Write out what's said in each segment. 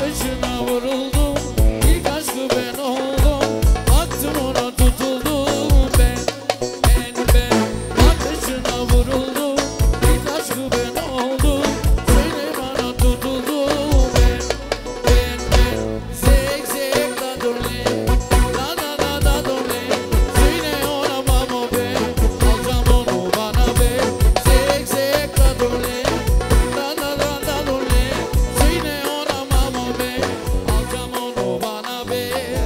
Bakışına vuruldum, ilk aşkı ben oldum. Baktım ona tutuldum ben. Bakışına vuruldum, ilk aşkı ben oldum. Söyle bana tutuldum ben. Zek zek da dole, da dole. Söyle ona mama ben, alacağım onu bana ben. Zek zek da dole, da dole. Söyle ona mama ben, alacağım onu bana ben.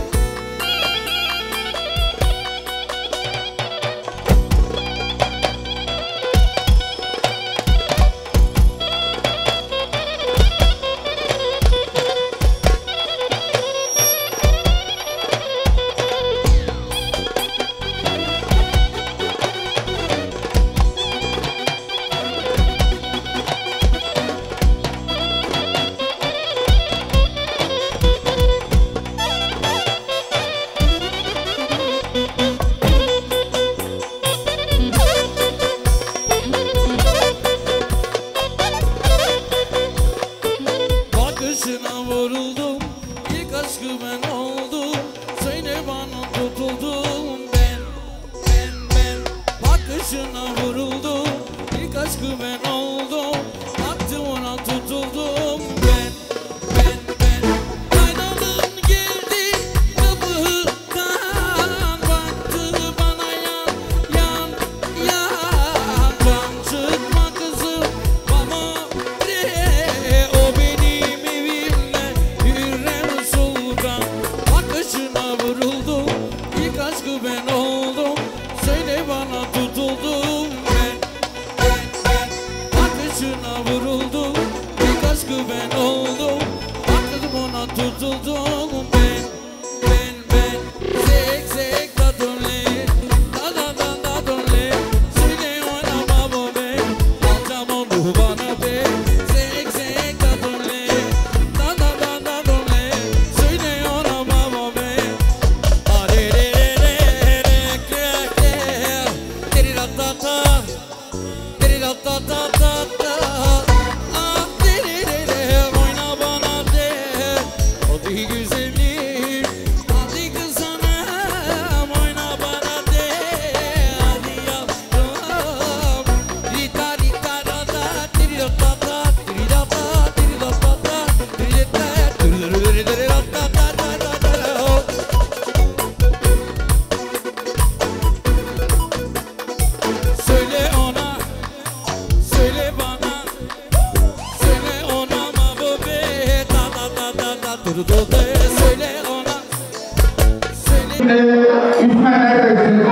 Bakışına vuruldum, ilk aşkı ben oldum. Söyle bana tutuldum ben. Bakışına vuruldum, ilk aşkı ben oldum. Baktım ona tutuldum ben. Aynadım geldi kapıdan, baktı bana yan. Can çıkma kızım, mama bre. O benim evimde Hürrem Sultan. Bakışına vuruldum, ilk aşkı ben oldum. Söyle bana tutuldum ben. Bakışına vuruldum, ilk aşkı ben oldum. Baktım ona tutuldum ben. Zek zek da dole, da dole. Söyle ona baba ben, alacağım onu bana ben. Zek zek da dole, da dole. Söyle ona baba ben. Oyna bana de, o değil güzelim. Hadi kızanım, oyna bana de. Hadi yavrum. Rita rita da da, diri da da da, diri da da, diri da da da, diri da da, diri da da da. Söyle ona, söyle bana, söyle ona mabubi, da dur söyle ona, söyle. Üstmen neredesin?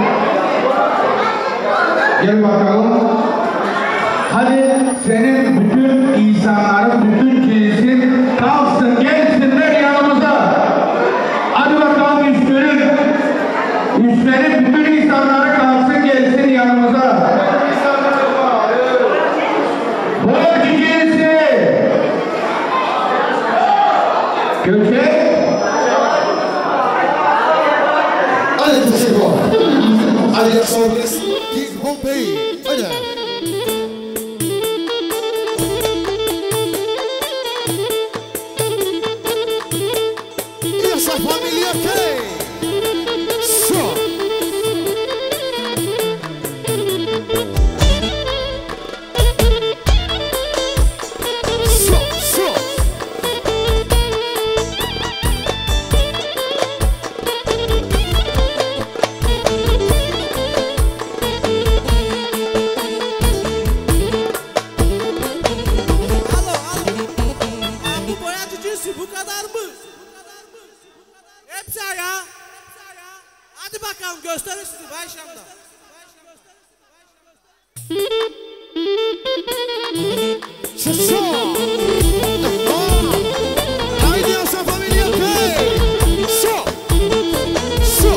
Gel bakalım. Hadi senin bütün insanların, bütün cinsin kalksın, gelsinler yanımıza. Hadi bakalım üstlerin. Üstlerin bütün insanları kalksın, gelsin yanımıza. Borcu cinsi. Köçek. Allez, touchez-moi. Allez, ensemble, King Pompey. Allez. Et sa famille, ok. So. Bu kadar mı? Hepsi ayağa. Hadi bakalım gösterin sizi Bayşam'da. C'est ça. Allez, à sa famille, ok. So. So.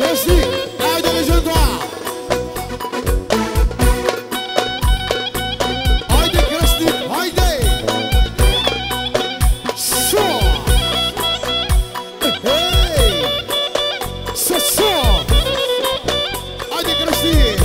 Rossi, haydi legendaire. Haydi Krasnik, haydi. So. Hey. So. Haydi Krasnik.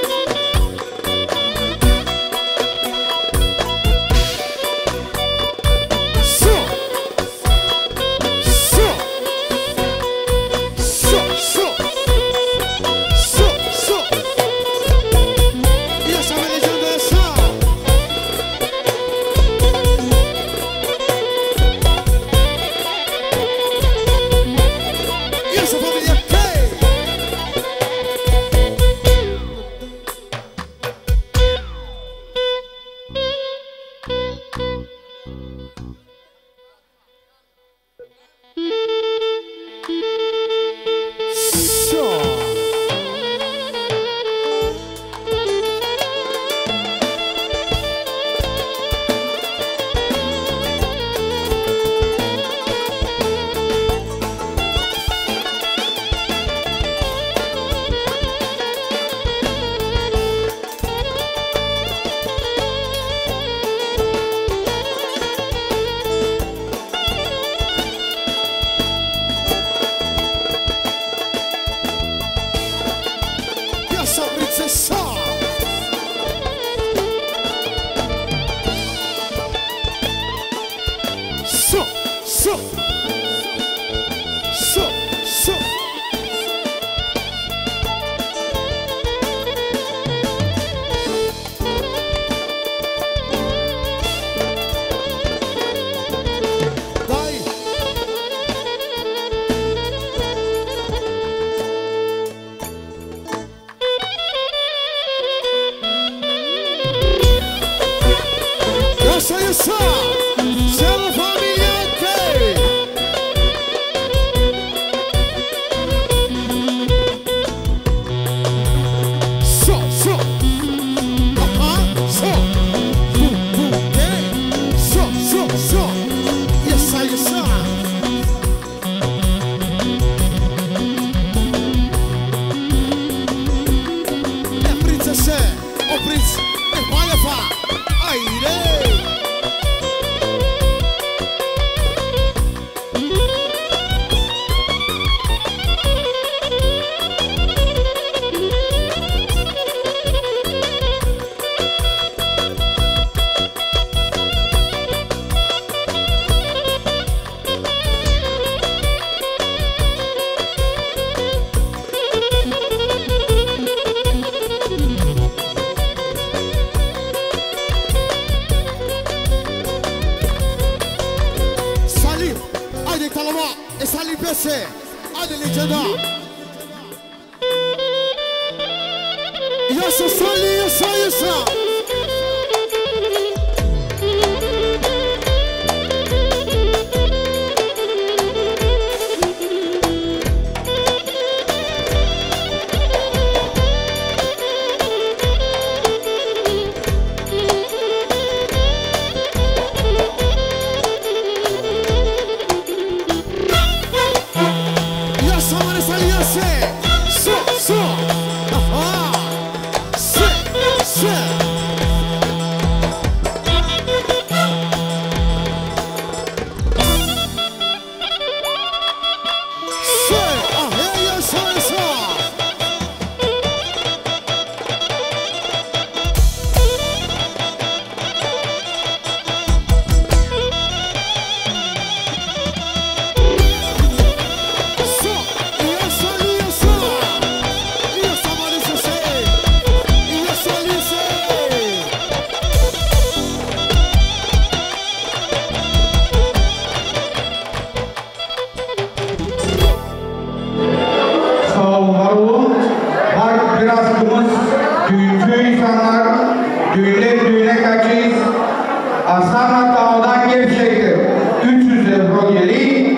Aslanlar Dağı'dan Gevşek'tir. 300 euro geri,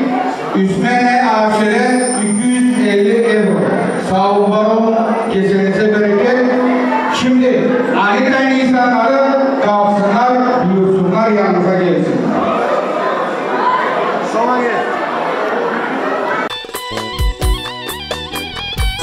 Üsmene Aşire 250 euro. Sağ olun, var olun, kesinize bereket. Şimdi aniden insanları kalksınlar, buyursunlar, yanınıza gelsin. Sana gel.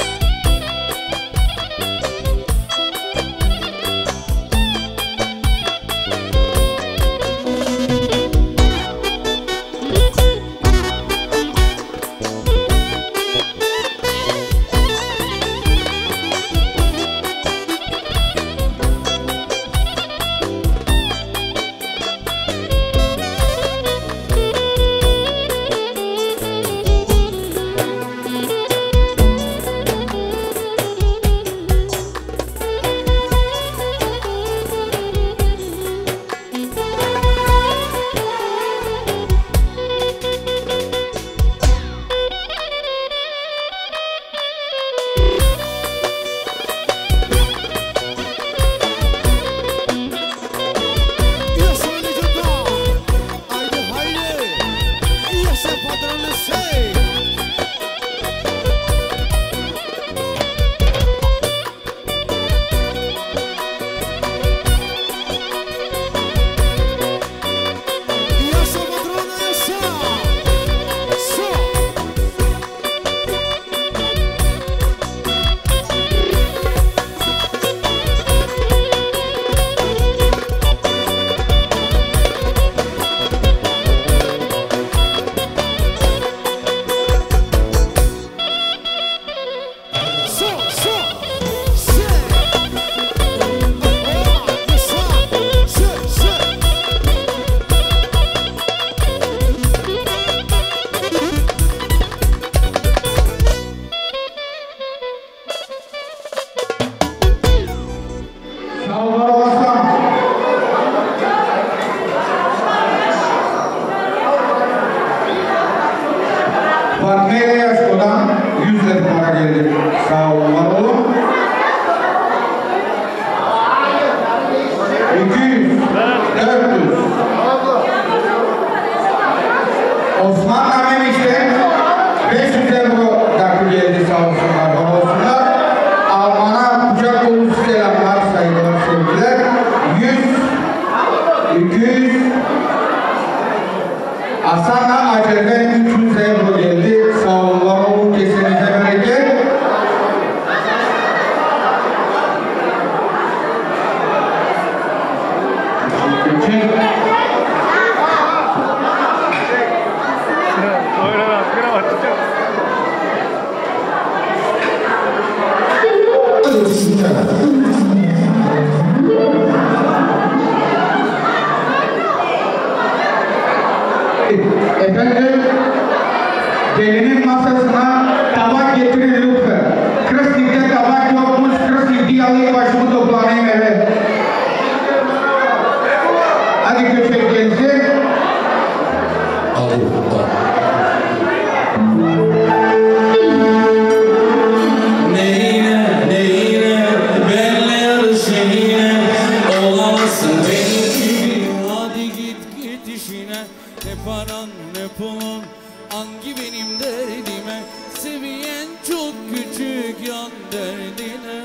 yan derdine.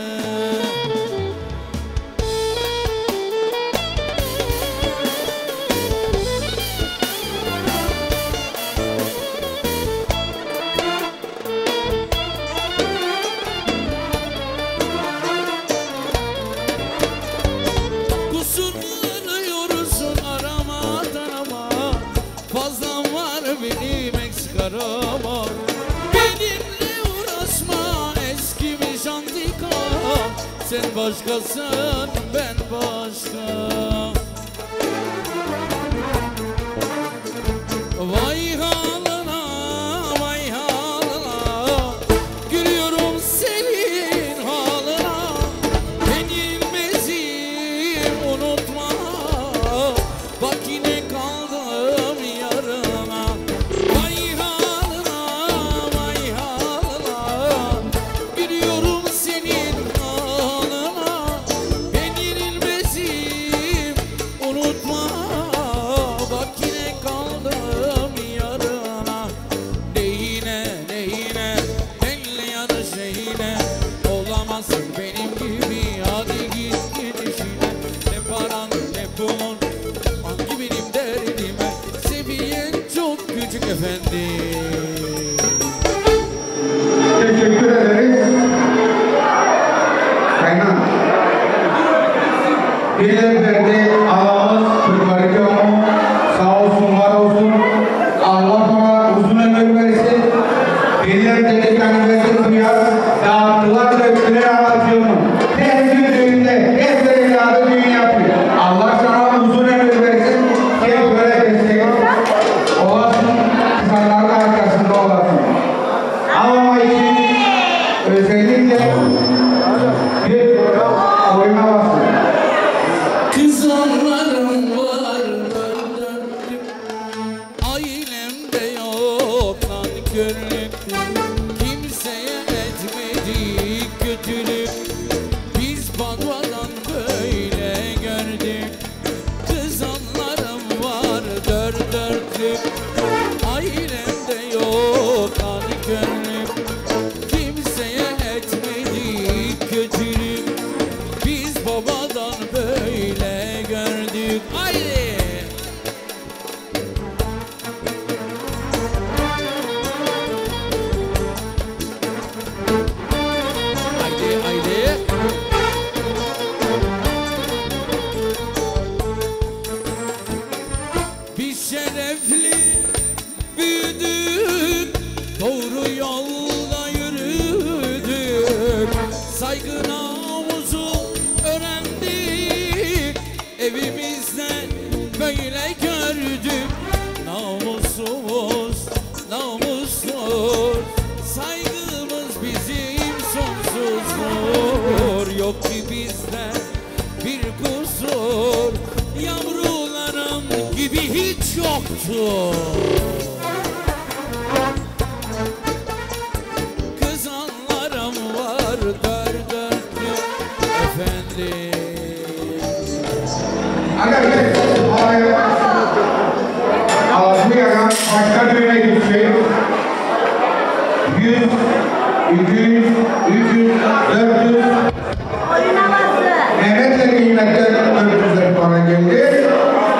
Arama, benimle uğraşma, eskimiş antika. Sen başkasın, ben başka. Vay halına, vay halına, gülüyorum senin halına. Yenilmezim, unutma, bak yine kaldım yarına. Teşekkür ederiz. Kaynan. Birileri ağamız, Türklarıcamı sağ olsun, var olsun. Allah bana uzun ömür versin. Birileri dediklerini versin duyar. Dağıttılar da öptüler ağacımı. Her gün düğünde, her evladı düğün yapıyor. Allah sana uzun ömür versin. Gel böyle destek olasın. Kızlarların arkasında olasın. Ama için özellikle bir oyuna basın. Kızanlarım var döndüm, ailemde yok nankörlük, kimseye etmedik kötülük, biz badvadan böyle gördük. Kızanlarım var dört dörtlük, ailemde yok nankörlük, kimseye etmedik kötülük, biz babadan böyle gördük. Haydi! Haydi haydi! Biz şerefli büyüdük, doğru yolda yürüdük, saygı namusu öğrendik, evimizde böyle gördük. Namusumuz namustur, saygımız bizim sonsuzdur. Yok ki bizde bir kusur, yavrularım gibi hiç yoktur. Kızanlarım var dört dörtlük efendim. Arkadaşlar, ağzını yakan başka düğüne gidecek. 100, 200, 300, 400. Mehmet'le kıymetten 400'ler para geldi.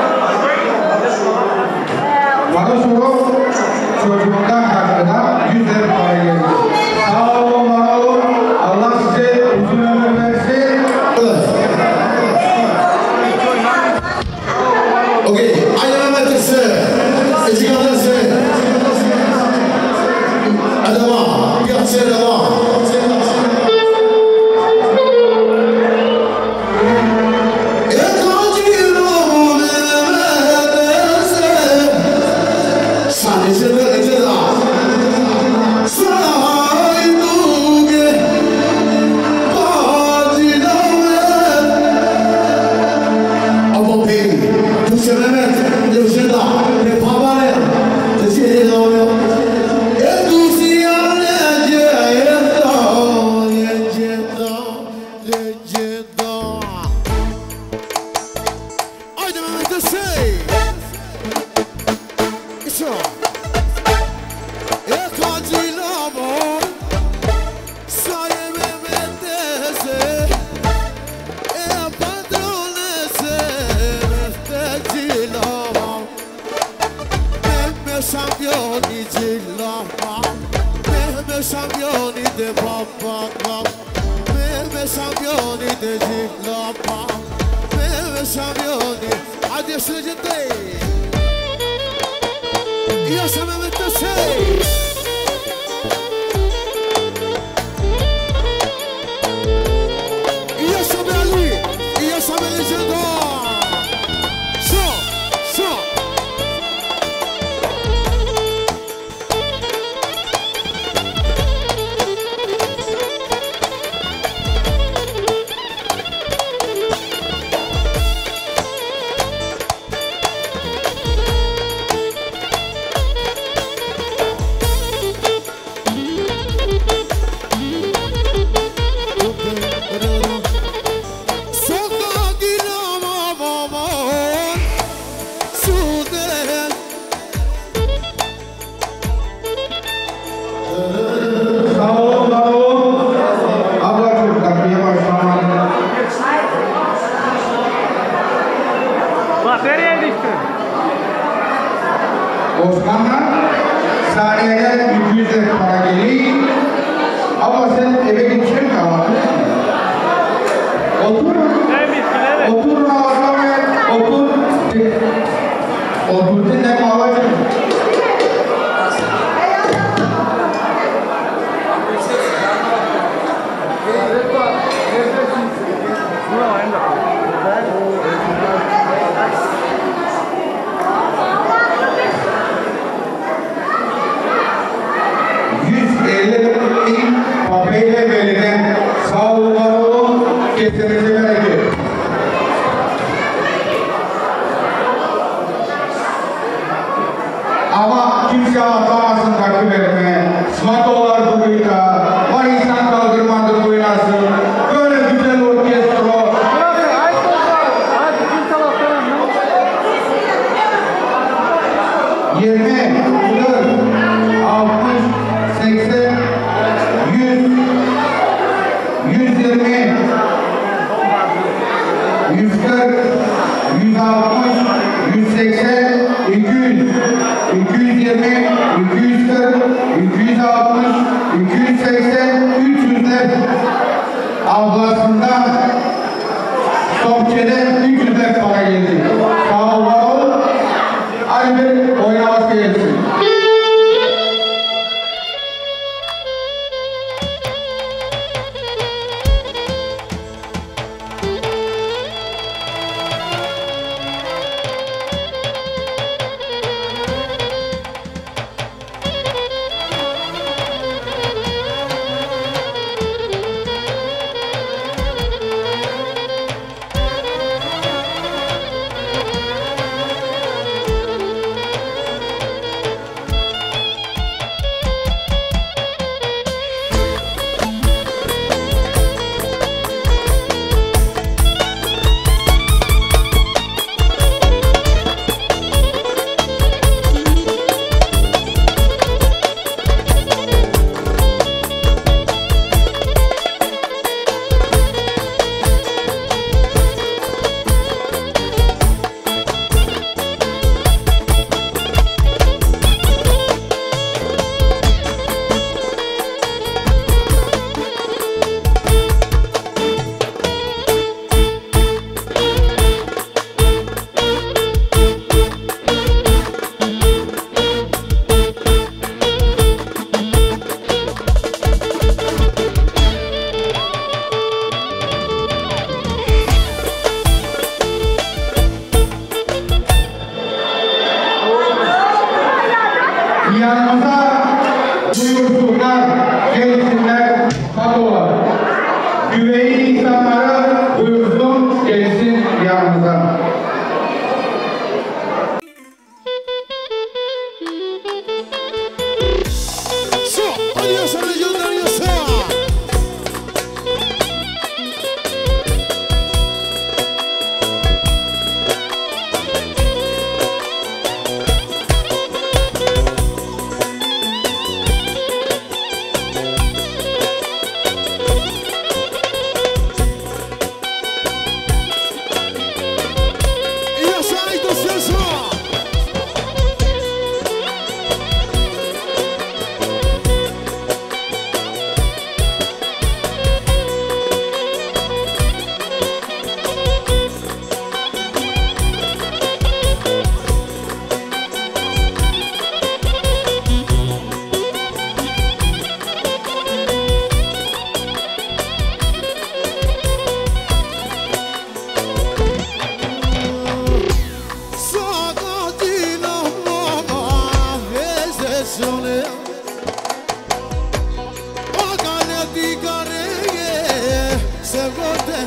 Bana soru çocuktan hakkında 100'ler para geldi. Sağ olun, var olun. Allah size uzun ömür versin. Okay, aynen ötesi. Eski adası. Adama, bir atışa devam. şampiyonu de pop pop pop. Mehmet şampiyonu de cipla pop. Mehmet şampiyonu. Hadi yaşayacağım dey. Yaşa Mehmet de şey. Yaşa be Ali. Yaşa be Legenda. Şo. Şo. Osman'a saniyede 200 lira para geliyor. Ama sen eve gideceksin kahvaltı. Otur. Otur Ramazan Bey. Otur. Otur dinle kahvaltı. Papayla verilen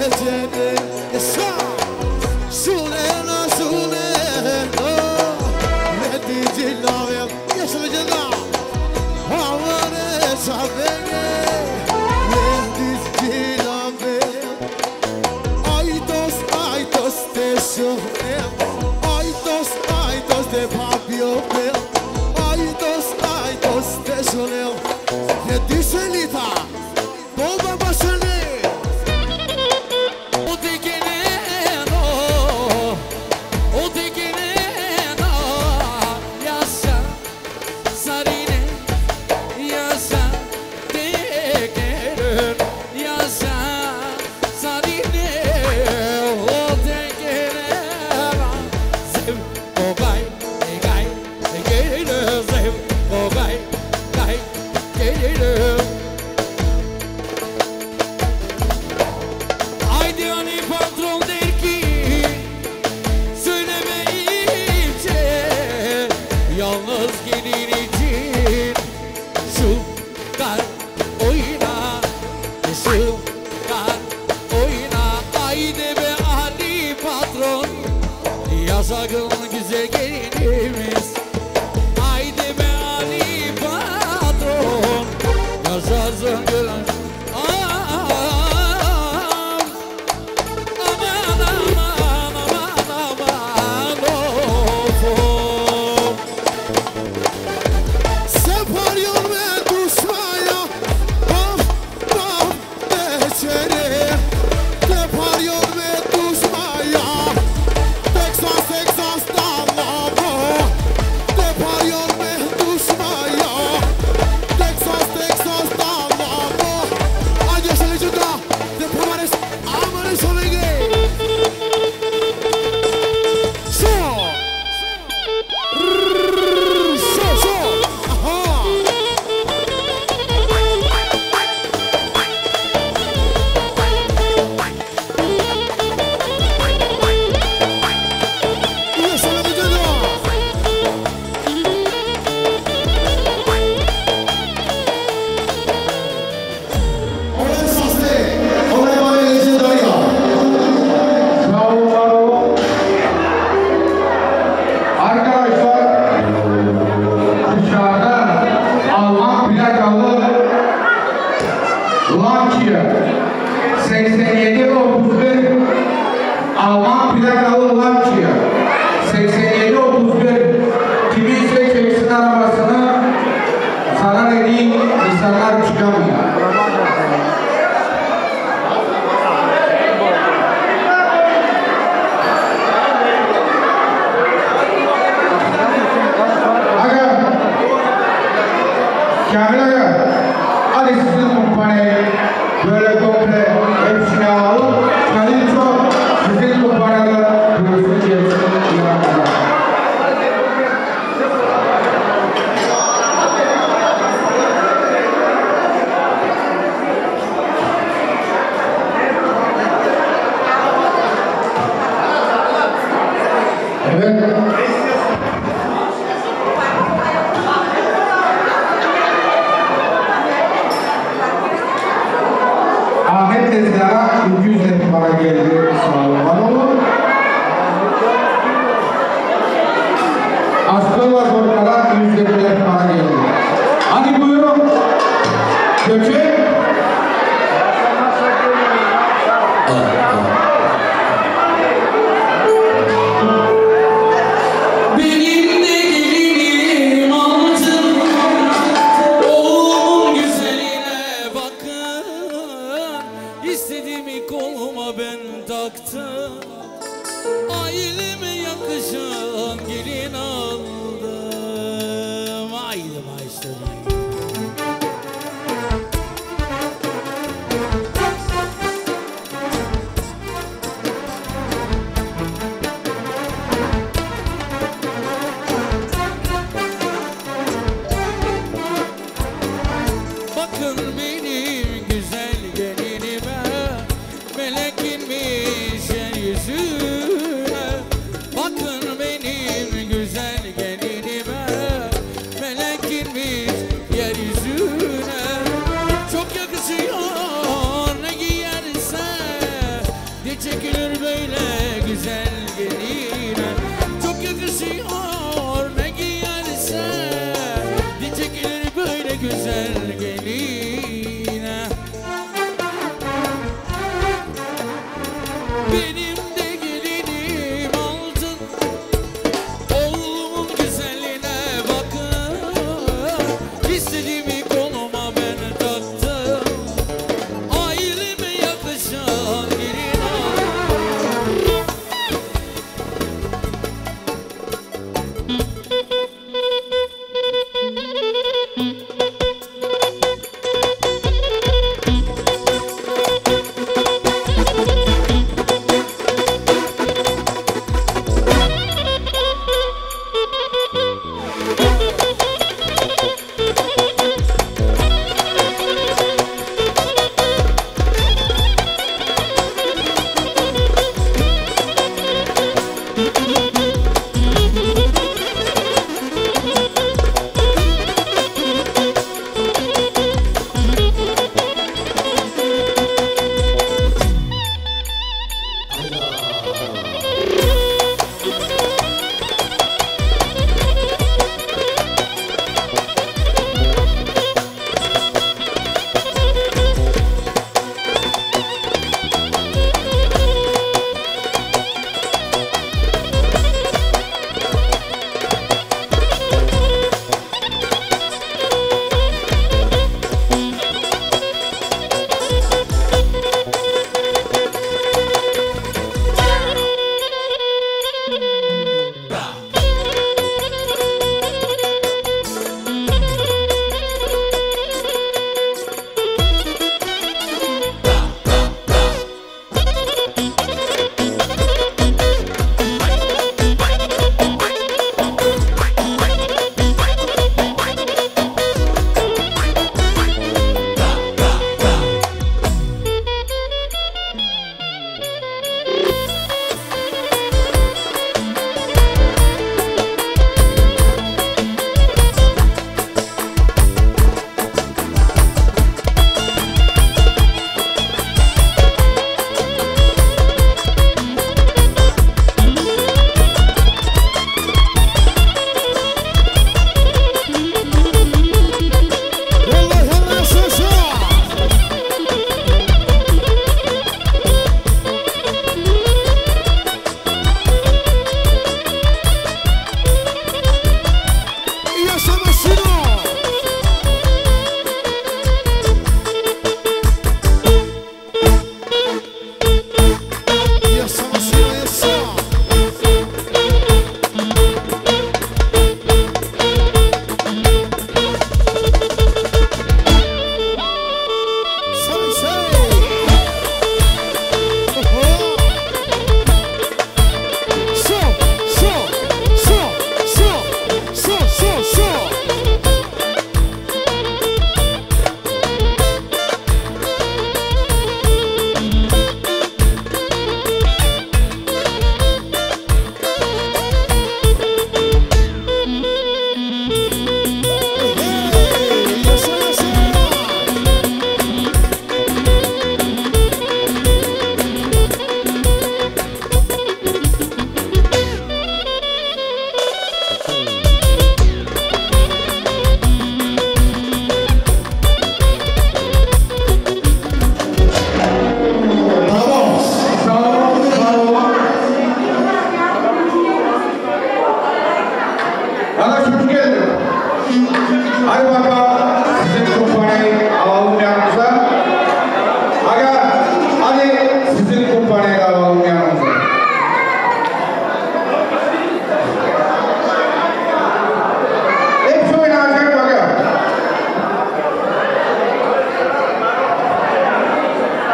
geceni yaşa. Sulena sulena ne diyeceğim yaşayacağım. Havane sabene ne diyeceğim. Ay dost de şoför. Ay dost de papio. Ay dost de şoför. Ne diyeceğim lita. Bomba başını. Sakın güzel gelinimiz. Haydi be Ali patron, yaşasın gülüm. Melekinmiş yeryüzüne, bakın benim güzel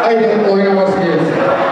Haydi oynaması gelsin.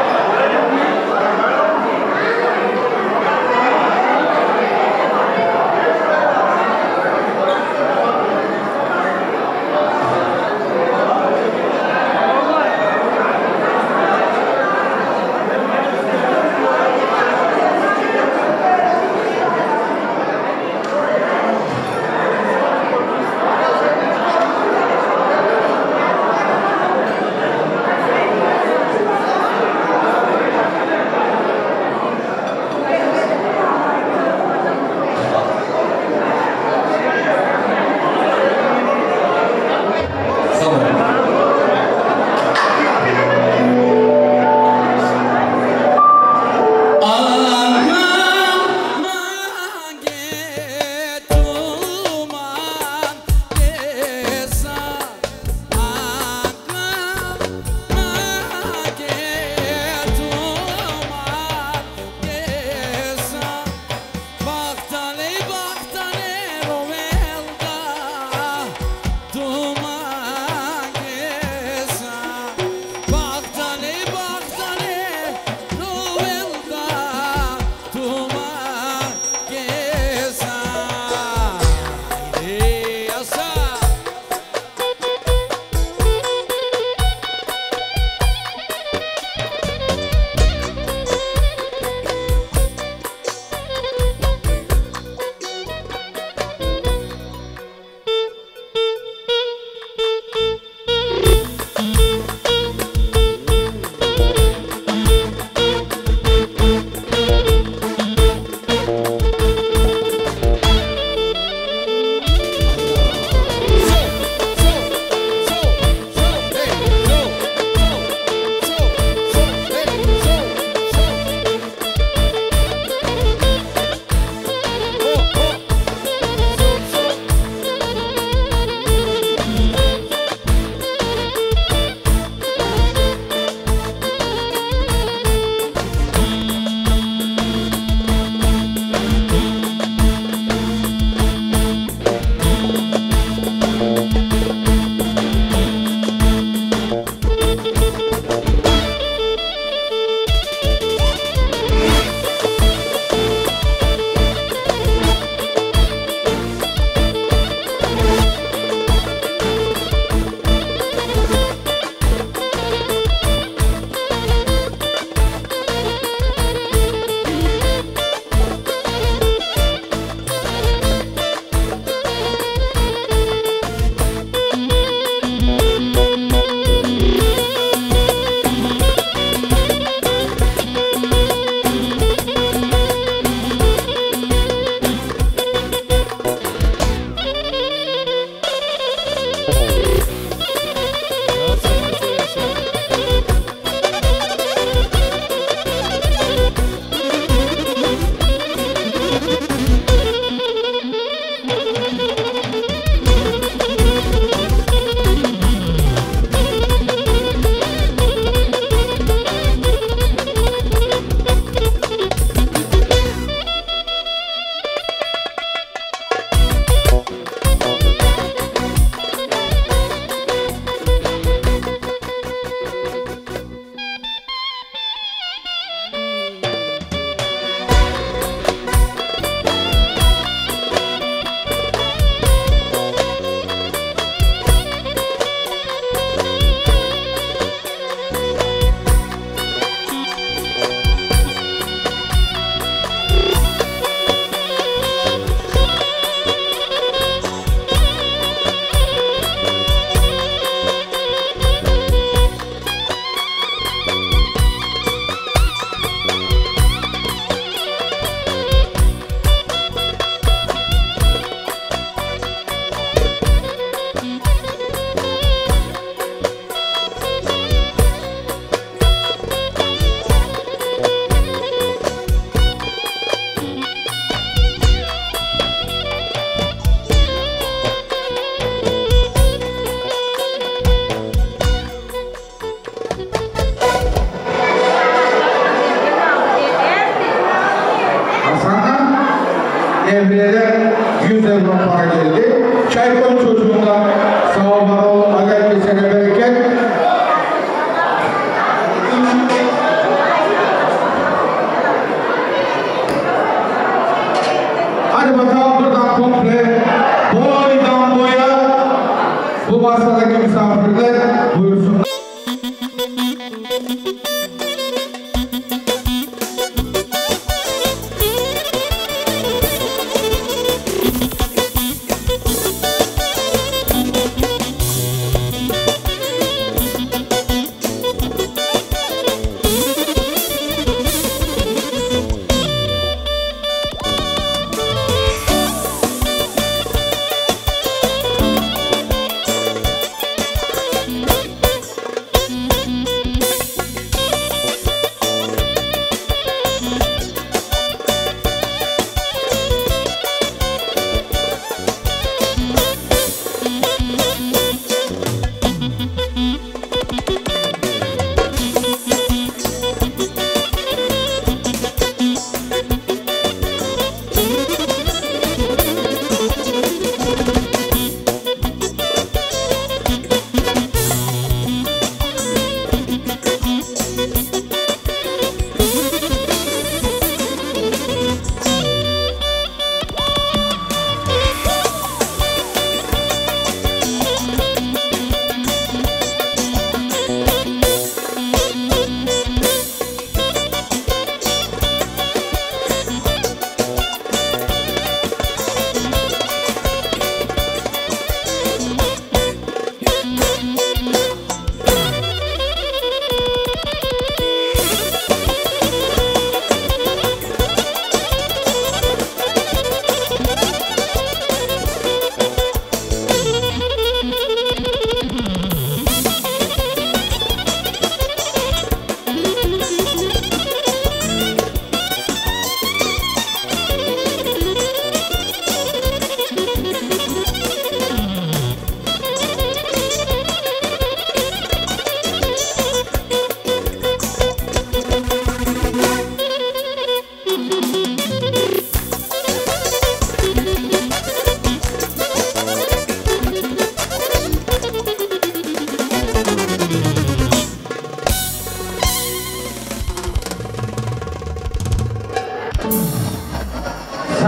Evlere 100 euro para geldi. Çaykoy çocuğundan sağ ol, var ol, aga kesene bereket.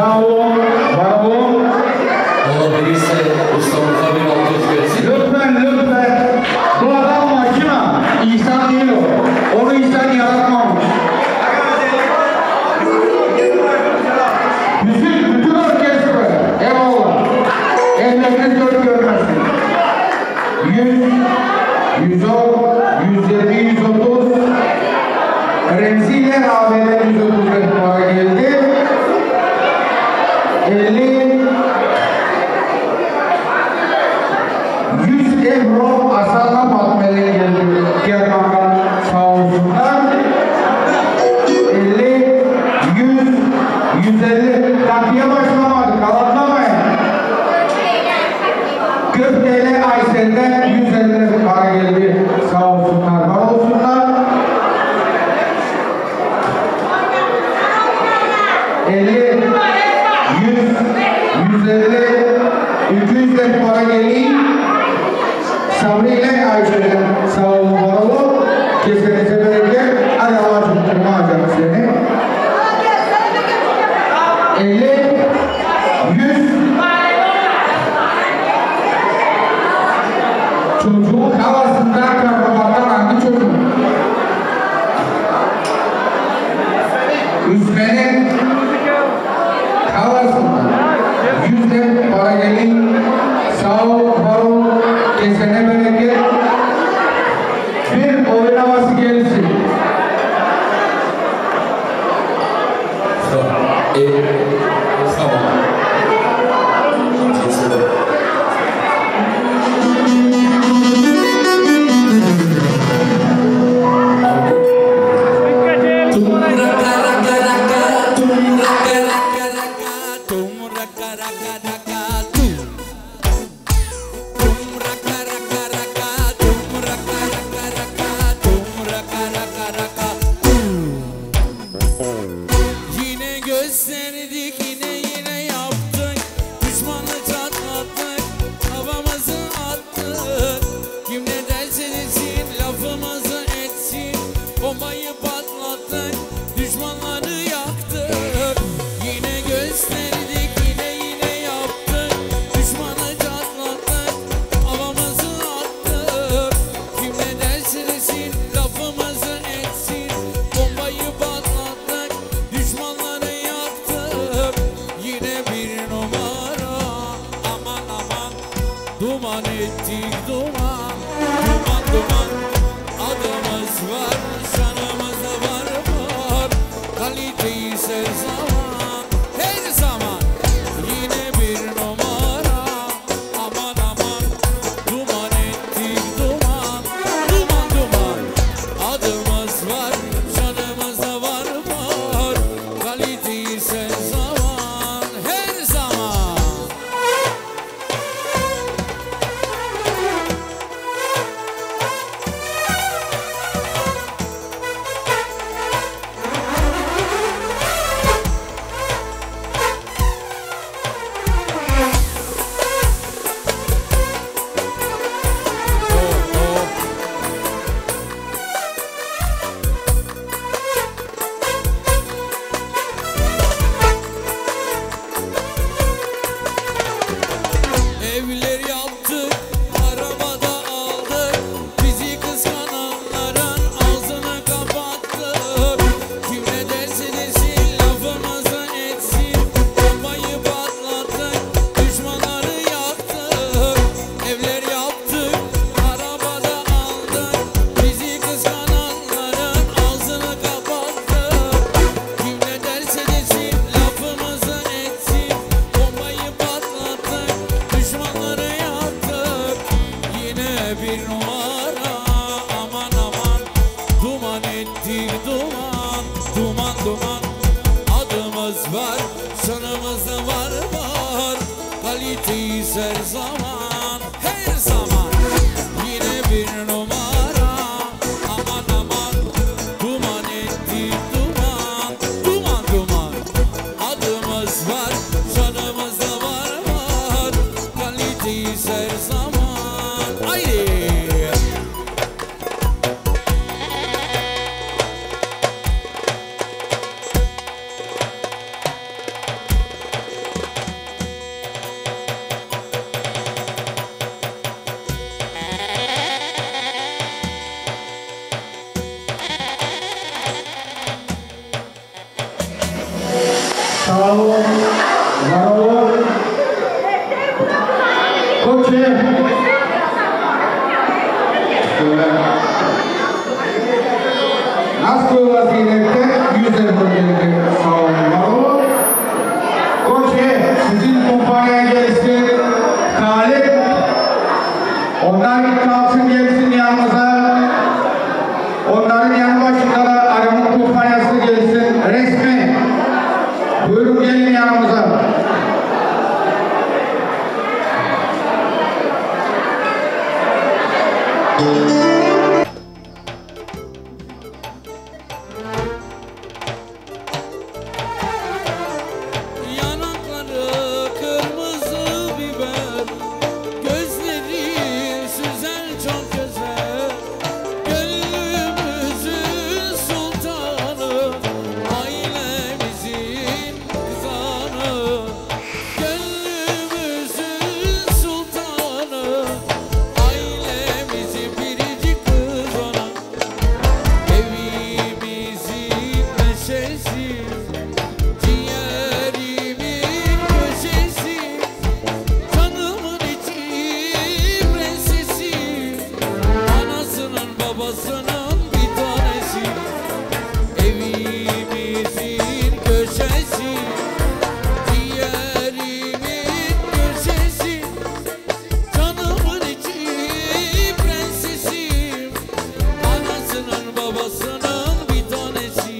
Sağ olun, var olun. Olabilirse ustamıza bir alkış gelsin. Lütfen. Bu adam makina. İnsan değil o. Onu insan yaratmamış. Bütün orkestra. Eyvallah. Elleriniz dört görmezsin. 100, 110, 120, 130. Remziler AB'de 135 para geldi. 50, 100 euro Aslan'a Fatma'ya geldi. Diğer bakan sağ olsunlar. 50, 100, 150. Takviye başlamadık. Alatlamayın. 40 TL Aysel'den 150 para geldi. Sağ olsunlar, var olsunlar. 50, 100, 150, 200 para geliyor. Sabri ile Ayşe'den sağ olun, var olun. Kesinize bereket. Hadi Allah'a tutturma hocam seni. 50, 100. Çocuğun havasında karnabalıktan hangi çocuk? Üsmenin havasında 100 para gelin. Sağ ol, var ol, kesene bereket. Bir oyun havası gelsin. Tamam. Yine gösterdik, yine yaptık. Düşmanı çatlattık, havamızı attık. Kim ne derse desin, lafımızı etsin. Bombayı patlattık, düşmanları yaktık. Yine gösterdik, yine yaptık. Düşmanı çatlattık, havamızı attık. Kim ne derse desin, lafımızı etsin. Bombayı patlattık, düşmanları yaktık. Yine bir numara, aman duman ettik, duman. Adımız var, şanımız var. Kaliteyi sev zaman, her zaman. Yine bir numara, aman duman ettik, duman. Adımız var, şanımız var. Kaliteyi sev zaman, her zaman. Sağ olun. Var olun. Koçum. Nasıl vaziyette yüzler bölgeleri sağ olun. Var olun. Koçum sizin kumpanyaya gelsin. Talip. Onlar kalsın gelsin yanımıza. Onların yanı başında da Aramın kumpanyası gelsin. Resmi. Buyurun gelin yanımıza. Yanakları kırmızı biber, gözleri süzer çok güzel. Gönlümüzün sultanı, ailemizin kızanı. Gönlümüzün sultanı, ailemizin biricik kızanı. Evimizin neşesi, ciğerimin köşesi, canımın içi prensesi, anasının babasının bir tanesi. Evimizin köşesi, ciğerimin köşesi, canımın içi prensesi, anasının babasının bir tanesi.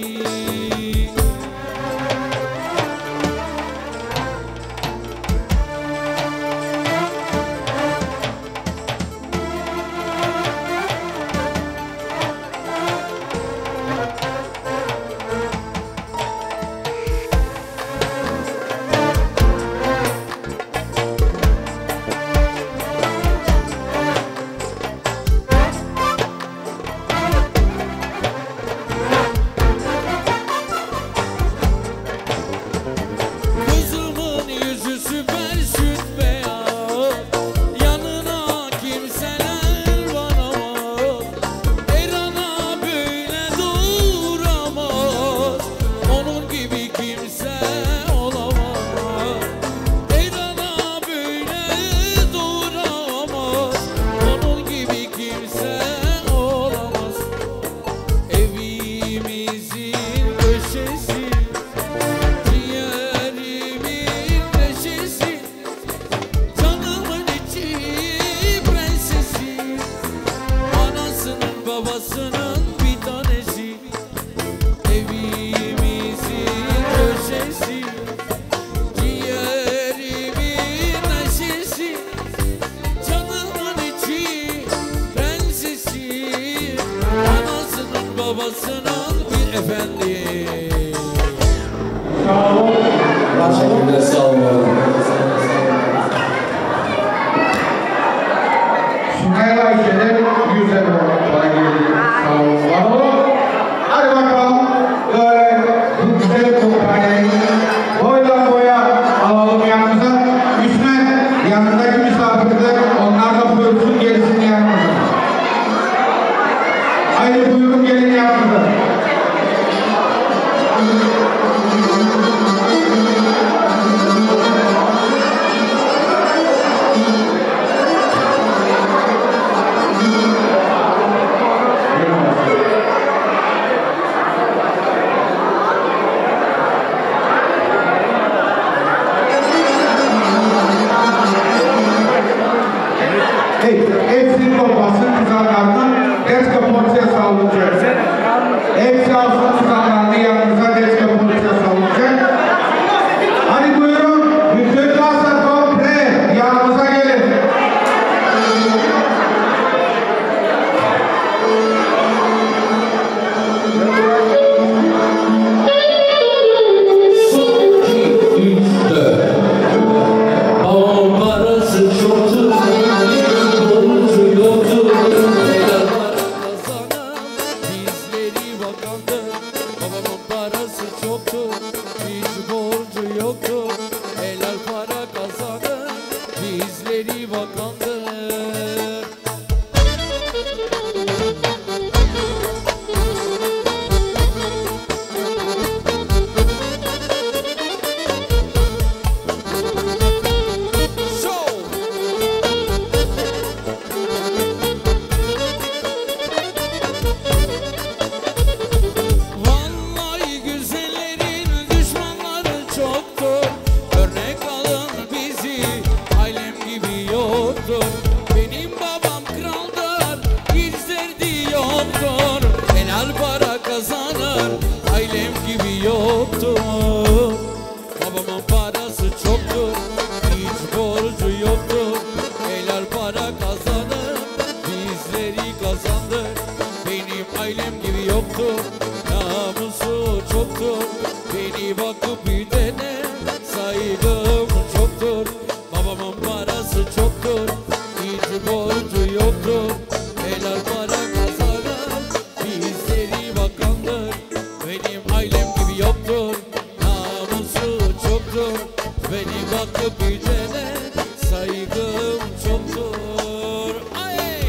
Kızımın yüzü süper süt beyaz, yanına kimseler varamaz. Her ana böyle doğuramaz, onun gibi kimse olamaz. Her ana böyle doğuramaz, onun gibi kimse olamaz. Evimizin köşesi, ciğerimin neşesi, canımın içi prensesi, anasının babasının bir tanesi. Evimizin köşesi, ciğerimin neşesi, canımın içi prensesi, anasının babasının bir efendi. Sağ olun. Teşekkürler, sağ olun. Sümeyye Ayşe'den yüzler bana geldi. Sağ olun. Var olun. Hadi bakalım. Böyle bu güzel kumpanyayı boydan boya alalım yanımıza. Üsmen yanındaki misafirler onlar da buyursun gelsin yanımıza. Haydi buyurun gelin yanımıza. Hepsini toplasın kızarlardan ders kapatacağız sağlıkçı. kadar ailem gibi yoktur. Babamın parası çoktur, hiç borcu yoktur. Helal para kazanır, bizleri kazandır. Benim ailem gibi yoktur, namusu çoktur. Beni bakıp büyütene saygım çoktur. Babamın parası çoktur, hiç borcu yoktur. Helal para kazanır, bizleri bakandır. Benim ailem gibi yoktur, namusu çoktur. Beni bakıp büyütene saygım çoktur. Ay!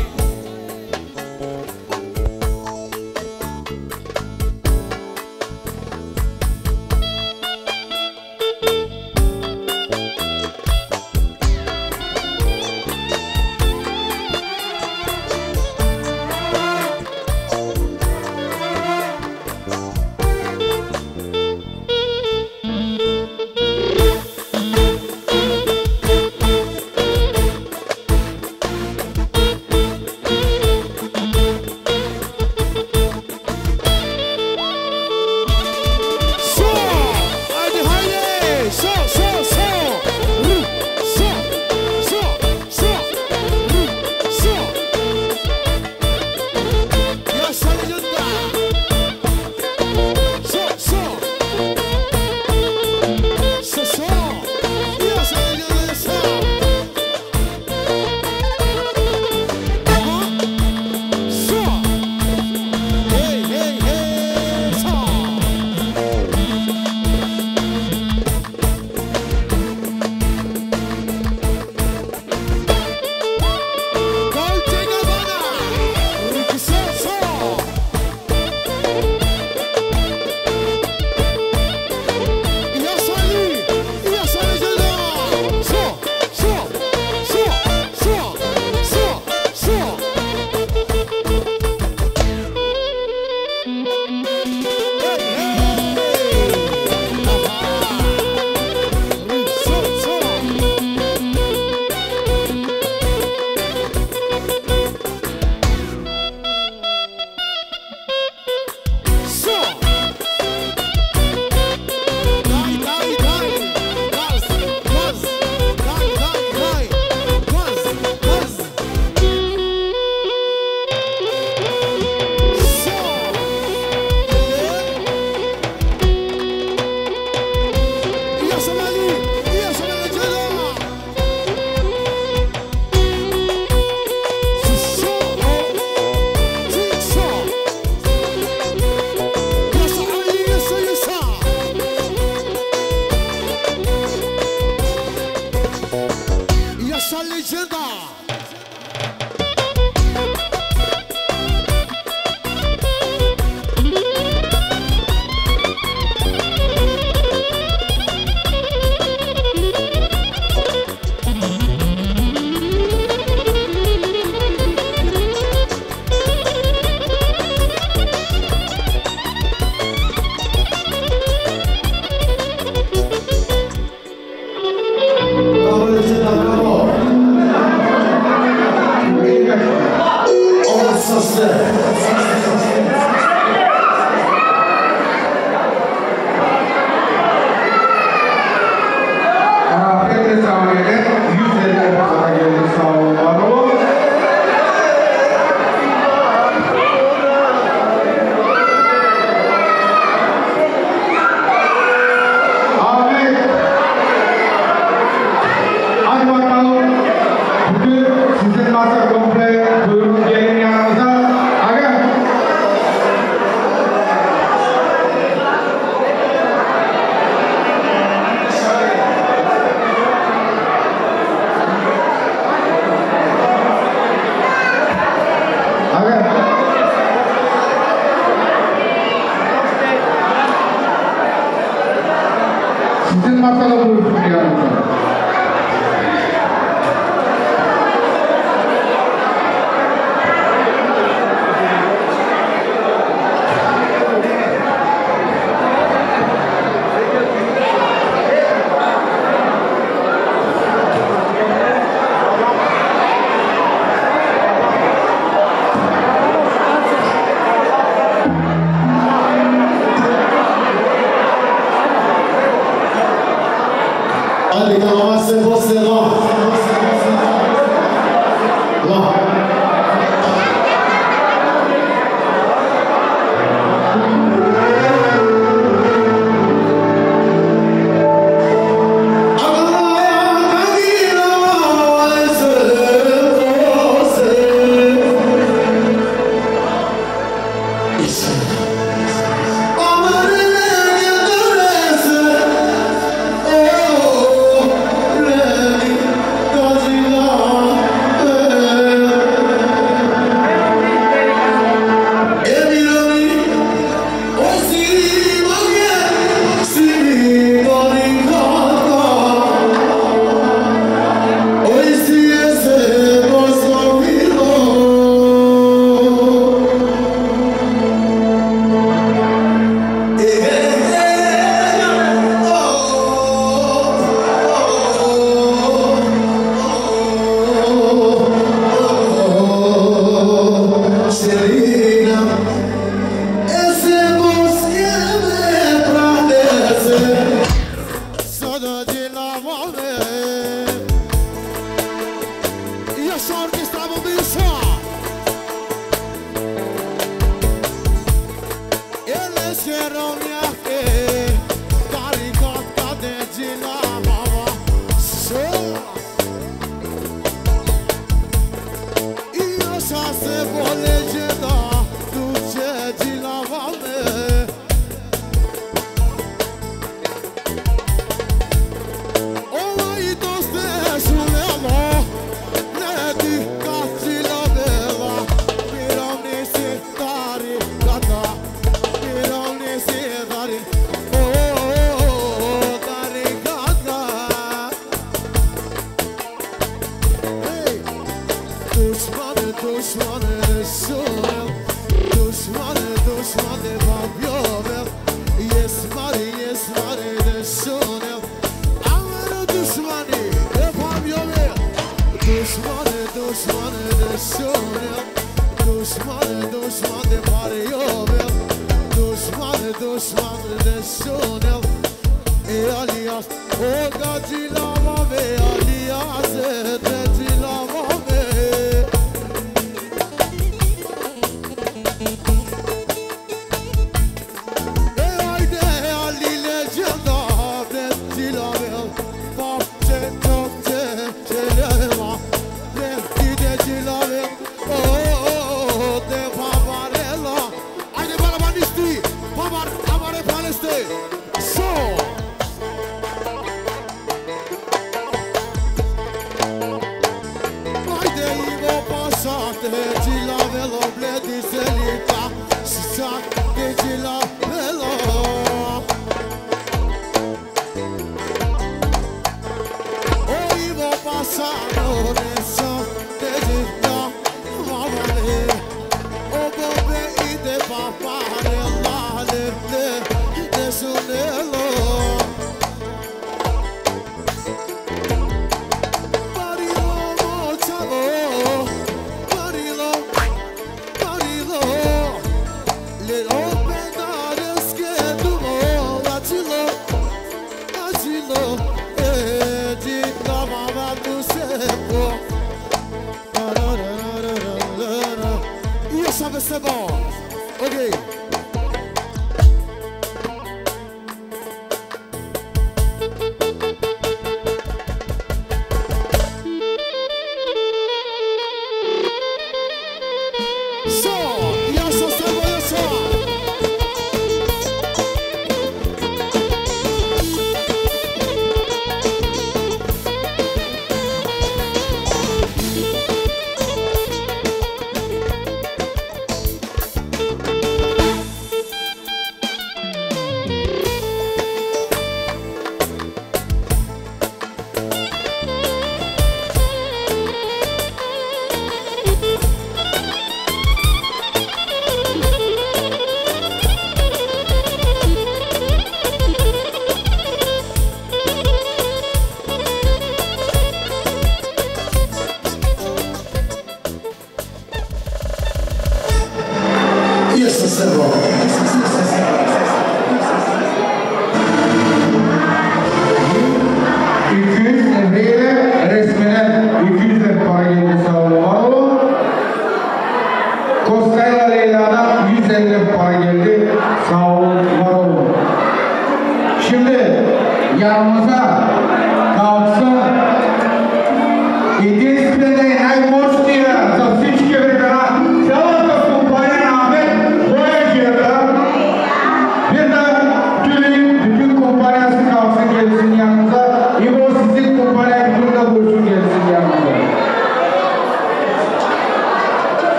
Para geldi.